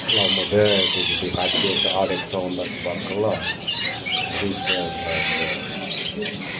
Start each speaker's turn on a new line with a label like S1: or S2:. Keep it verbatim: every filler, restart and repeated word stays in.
S1: اللهم بارك وزيد قاعد دير عليك تبارك الله.